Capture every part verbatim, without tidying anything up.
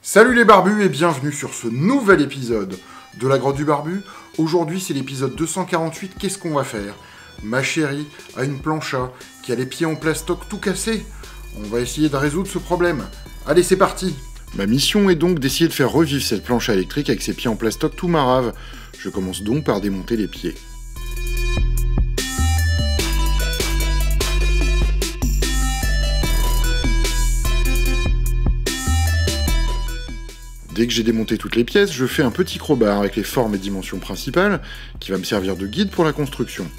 Salut les barbus et bienvenue sur ce nouvel épisode de la grotte du barbu. Aujourd'hui c'est l'épisode deux cent quarante-huit, qu'est-ce qu'on va faire? Ma chérie a une plancha qui a les pieds en plastoc tout cassés. On va essayer de résoudre ce problème. Allez, c'est parti! Ma mission est donc d'essayer de faire revivre cette plancha électrique avec ses pieds en plastoc tout marave. Je commence donc par démonter les pieds. Dès que j'ai démonté toutes les pièces, je fais un petit crowbar avec les formes et dimensions principales, qui va me servir de guide pour la construction.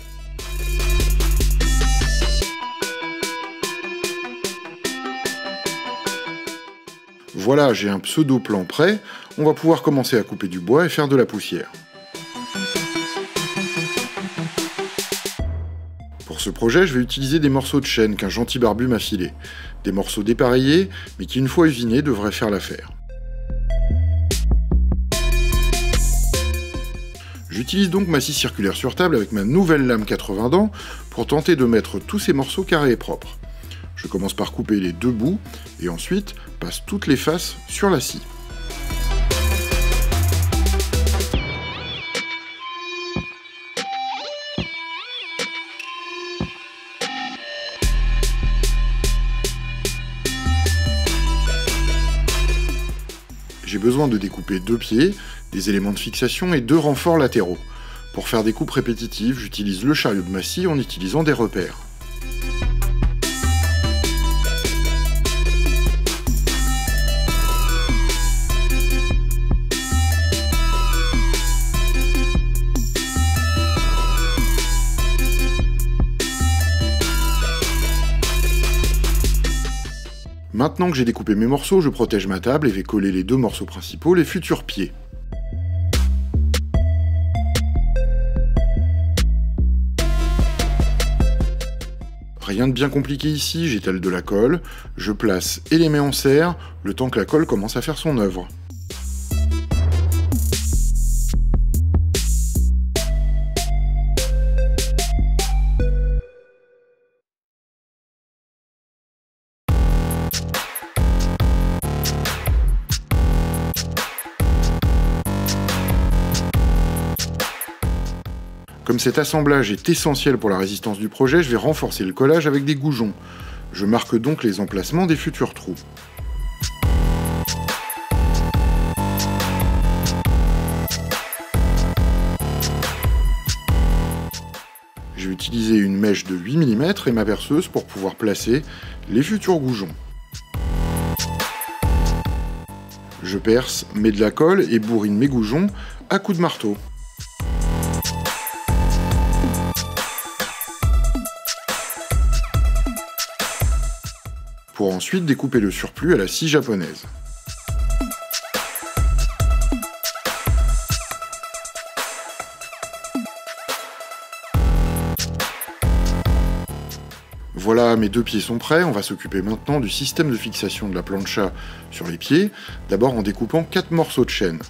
Voilà, j'ai un pseudo-plan prêt, on va pouvoir commencer à couper du bois et faire de la poussière. Pour ce projet, je vais utiliser des morceaux de chêne qu'un gentil barbu m'a filé. Des morceaux dépareillés, mais qui une fois usinés devraient faire l'affaire. J'utilise donc ma scie circulaire sur table avec ma nouvelle lame quatre-vingts dents pour tenter de mettre tous ces morceaux carrés et propres. Je commence par couper les deux bouts et ensuite passe toutes les faces sur la scie. J'ai besoin de découper deux pieds, des éléments de fixation et deux renforts latéraux. Pour faire des coupes répétitives, j'utilise le chariot de ma scie en utilisant des repères. Maintenant que j'ai découpé mes morceaux, je protège ma table et vais coller les deux morceaux principaux, les futurs pieds. Rien de bien compliqué ici, j'étale de la colle, je place et les mets en serre, le temps que la colle commence à faire son œuvre. Comme cet assemblage est essentiel pour la résistance du projet, je vais renforcer le collage avec des goujons. Je marque donc les emplacements des futurs trous. J'ai utilisé une mèche de huit millimètres et ma perceuse pour pouvoir placer les futurs goujons. Je perce, mets de la colle et bourrine mes goujons à coups de marteau. Pour ensuite découper le surplus à la scie japonaise. Voilà, mes deux pieds sont prêts, on va s'occuper maintenant du système de fixation de la plancha sur les pieds, d'abord en découpant quatre morceaux de chêne.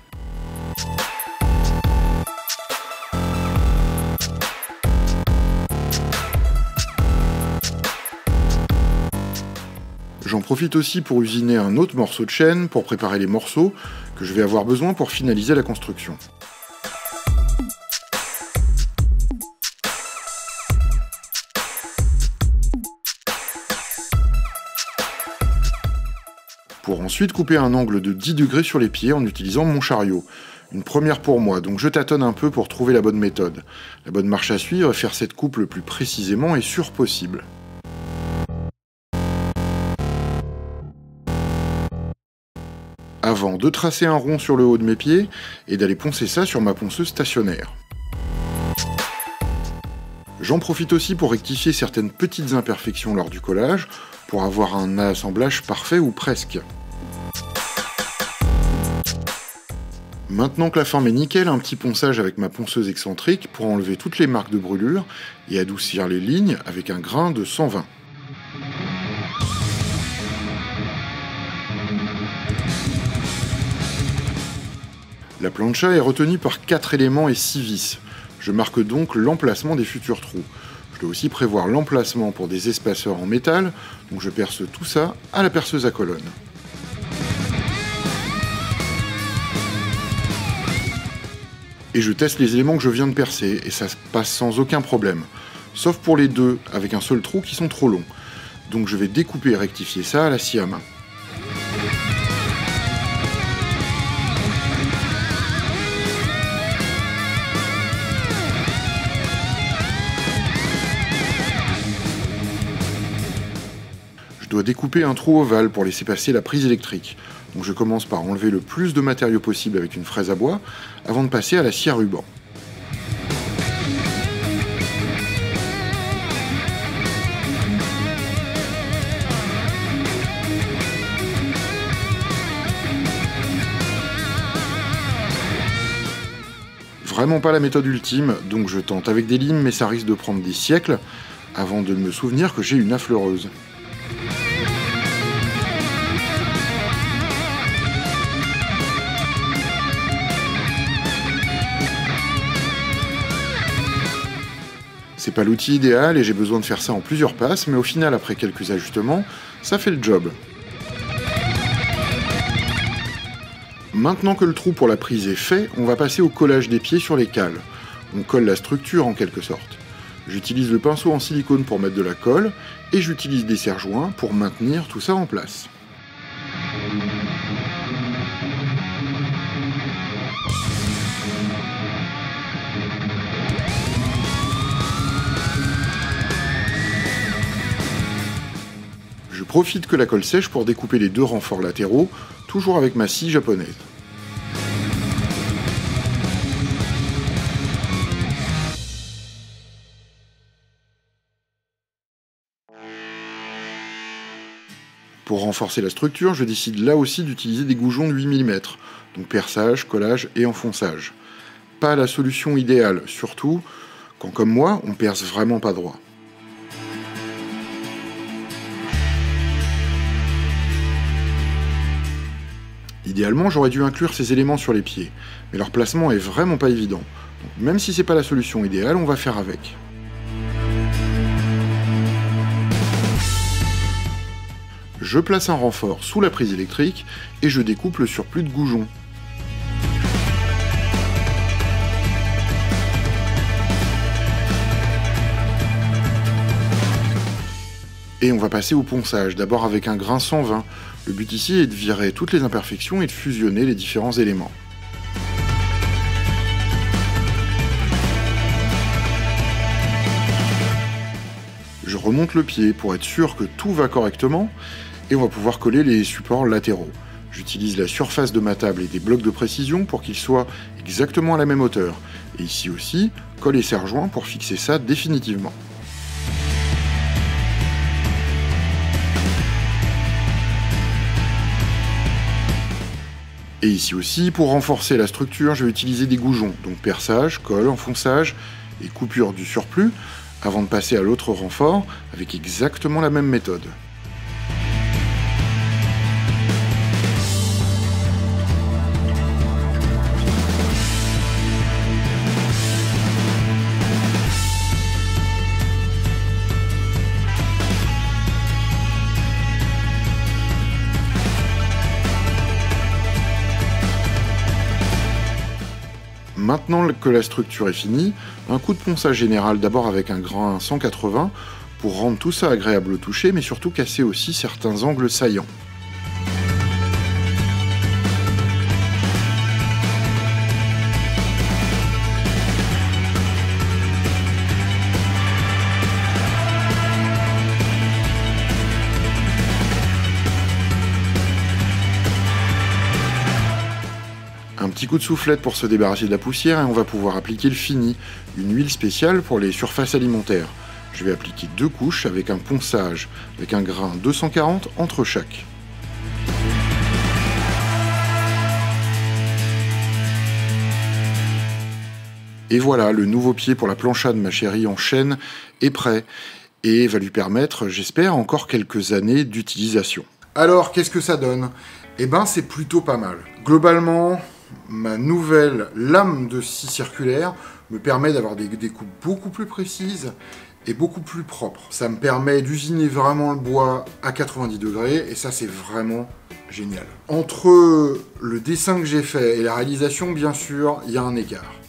J'en profite aussi pour usiner un autre morceau de chêne pour préparer les morceaux que je vais avoir besoin pour finaliser la construction. Pour ensuite couper un angle de dix degrés sur les pieds en utilisant mon chariot. Une première pour moi, donc je tâtonne un peu pour trouver la bonne méthode. La bonne marche à suivre est faire cette coupe le plus précisément et sûr possible. Avant de tracer un rond sur le haut de mes pieds et d'aller poncer ça sur ma ponceuse stationnaire. J'en profite aussi pour rectifier certaines petites imperfections lors du collage, pour avoir un assemblage parfait ou presque. Maintenant que la forme est nickel, un petit ponçage avec ma ponceuse excentrique pour enlever toutes les marques de brûlure et adoucir les lignes avec un grain de cent vingt. La plancha est retenue par quatre éléments et six vis. Je marque donc l'emplacement des futurs trous. Je dois aussi prévoir l'emplacement pour des espaceurs en métal, donc je perce tout ça à la perceuse à colonne. Et je teste les éléments que je viens de percer, et ça se passe sans aucun problème. Sauf pour les deux, avec un seul trou qui sont trop longs. Donc je vais découper et rectifier ça à la scie à main. Je dois découper un trou ovale pour laisser passer la prise électrique. Donc je commence par enlever le plus de matériaux possible avec une fraise à bois, avant de passer à la scie à ruban. Vraiment pas la méthode ultime, donc je tente avec des limes, mais ça risque de prendre des siècles, avant de me souvenir que j'ai une affleureuse. C'est pas l'outil idéal et j'ai besoin de faire ça en plusieurs passes, mais au final, après quelques ajustements, ça fait le job. Maintenant que le trou pour la prise est fait, on va passer au collage des pieds sur les cales. On colle la structure en quelque sorte. J'utilise le pinceau en silicone pour mettre de la colle, et j'utilise des serre-joints pour maintenir tout ça en place. Je profite que la colle sèche pour découper les deux renforts latéraux, toujours avec ma scie japonaise. Pour renforcer la structure, je décide là aussi d'utiliser des goujons de huit millimètres, donc perçage, collage et enfonçage. Pas la solution idéale, surtout quand, comme moi, on perce vraiment pas droit. Idéalement, j'aurais dû inclure ces éléments sur les pieds, mais leur placement est vraiment pas évident. Donc, même si c'est pas la solution idéale, on va faire avec. Je place un renfort sous la prise électrique et je découpe le surplus de goujons. Et on va passer au ponçage, d'abord avec un grain cent vingt. Le but ici est de virer toutes les imperfections et de fusionner les différents éléments. Je remonte le pied pour être sûr que tout va correctement et on va pouvoir coller les supports latéraux. J'utilise la surface de ma table et des blocs de précision pour qu'ils soient exactement à la même hauteur. Et ici aussi, colle et serre-joints pour fixer ça définitivement. Et ici aussi, pour renforcer la structure, je vais utiliser des goujons, donc perçage, colle, enfonçage et coupure du surplus, avant de passer à l'autre renfort avec exactement la même méthode. Maintenant que la structure est finie, un coup de ponçage général d'abord avec un grain cent quatre-vingts pour rendre tout ça agréable au toucher, mais surtout casser aussi certains angles saillants. Un petit coup de soufflette pour se débarrasser de la poussière et on va pouvoir appliquer le fini, une huile spéciale pour les surfaces alimentaires. Je vais appliquer deux couches avec un ponçage, avec un grain deux cent quarante entre chaque. Et voilà, le nouveau pied pour la plancha de ma chérie en chêne est prêt et va lui permettre, j'espère, encore quelques années d'utilisation. Alors, qu'est-ce que ça donne? Eh ben, c'est plutôt pas mal. Globalement, ma nouvelle lame de scie circulaire me permet d'avoir des découpes beaucoup plus précises et beaucoup plus propres. Ça me permet d'usiner vraiment le bois à quatre-vingt-dix degrés et ça, c'est vraiment génial. Entre le dessin que j'ai fait et la réalisation, bien sûr, il y a un écart.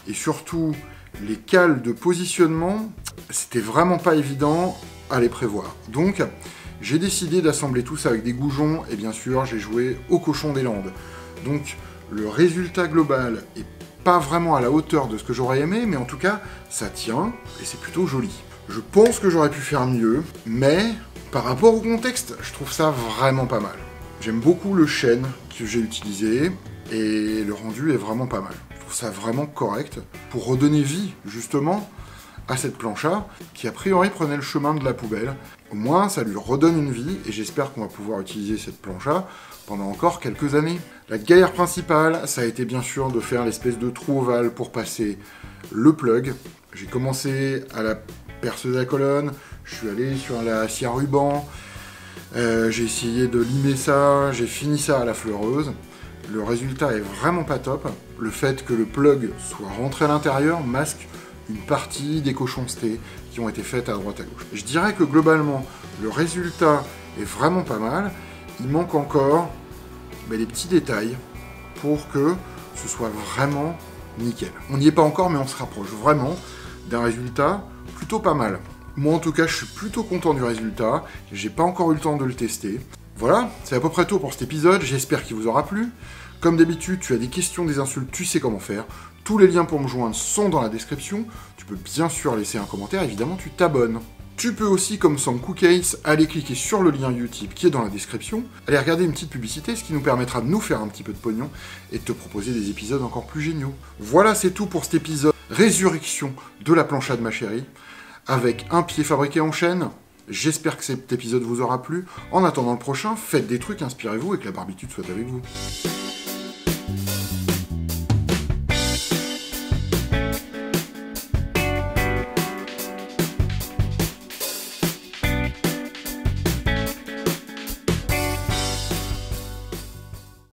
et surtout les cales de positionnement, c'était vraiment pas évident à les prévoir. Donc j'ai décidé d'assembler tout ça avec des goujons, et bien sûr j'ai joué au cochon des Landes. Donc le résultat global est pas vraiment à la hauteur de ce que j'aurais aimé, mais en tout cas ça tient, et c'est plutôt joli. Je pense que j'aurais pu faire mieux, mais par rapport au contexte, je trouve ça vraiment pas mal. J'aime beaucoup le chêne que j'ai utilisé, et le rendu est vraiment pas mal. Je trouve ça vraiment correct, pour redonner vie, justement, à cette plancha, qui a priori prenait le chemin de la poubelle. Au moins, ça lui redonne une vie, et j'espère qu'on va pouvoir utiliser cette plancha pendant encore quelques années. La galère principale, ça a été bien sûr de faire l'espèce de trou ovale pour passer le plug. J'ai commencé à la perceuse à colonne, je suis allé sur la scie à ruban, euh, j'ai essayé de limer ça, j'ai fini ça à la fleureuse. Le résultat est vraiment pas top. Le fait que le plug soit rentré à l'intérieur masque une partie des cochoncetés qui ont été faites à droite à gauche. Je dirais que globalement, le résultat est vraiment pas mal. Il manque encore ben, les petits détails pour que ce soit vraiment nickel. On n'y est pas encore, mais on se rapproche vraiment d'un résultat plutôt pas mal. Moi, en tout cas, je suis plutôt content du résultat. J'ai pas encore eu le temps de le tester. Voilà, c'est à peu près tout pour cet épisode. J'espère qu'il vous aura plu. Comme d'habitude, tu as des questions, des insultes, tu sais comment faire. Tous les liens pour me joindre sont dans la description. Tu peux bien sûr laisser un commentaire, évidemment, tu t'abonnes. Tu peux aussi, comme Sanku Case, aller cliquer sur le lien Utip qui est dans la description, aller regarder une petite publicité, ce qui nous permettra de nous faire un petit peu de pognon et de te proposer des épisodes encore plus géniaux. Voilà, c'est tout pour cet épisode Résurrection de la plancha de ma chérie, avec un pied fabriqué en chêne. J'espère que cet épisode vous aura plu. En attendant le prochain, faites des trucs, inspirez-vous et que la barbitude soit avec vous.